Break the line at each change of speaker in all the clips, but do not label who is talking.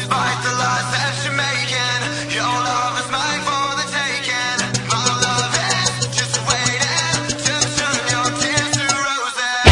despite the lies that you're making. Your love is mine for the taking. My love is just waiting to turn your tears to roses.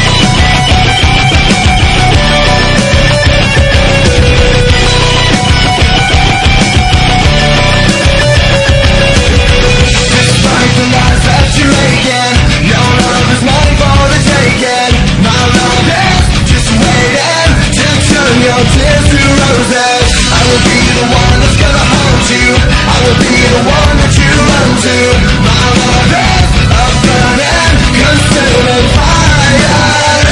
Despite the lies that you're making, your love is mine for the taking. My love is just waiting to turn your tears to roses. I will be the one that's gonna hold you. I will be the one that you run to. My love is a burning, consuming fire.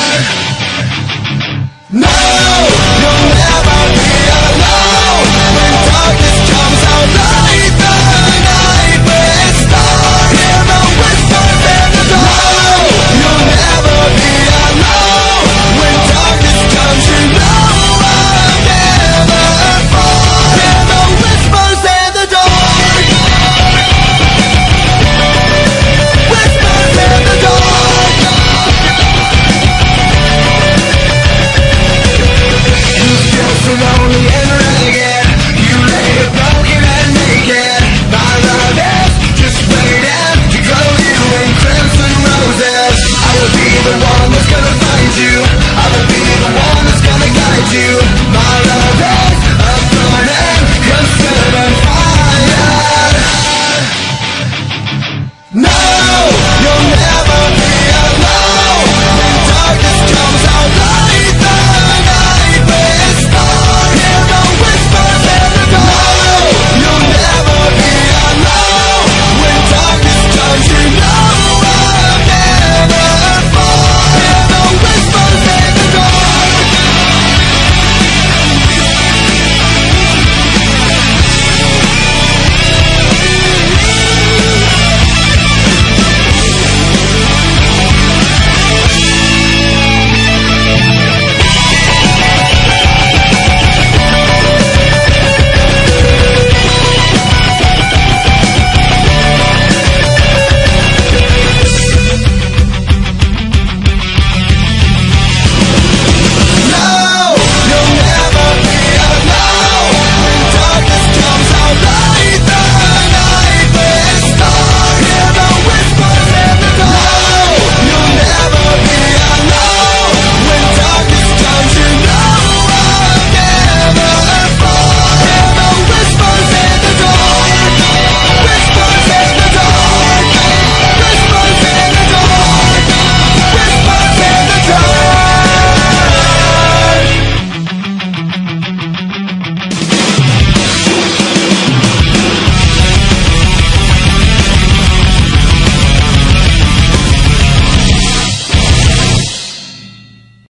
No, you'll never be alone. When darkness comes, I'll light the night with stars. Hear the whispers in the door. You'll never be alone. When darkness comes, you know I'll never fall. Hear the whispers in the dark. Whispers in the dark. You feel so lonely and ragged. You lay broken and naked. My love is just waiting to glow you in crimson roses. I will be the one that's gonna find you. I will be the one that's gonna guide you. My love is a burning, consuming fire. No.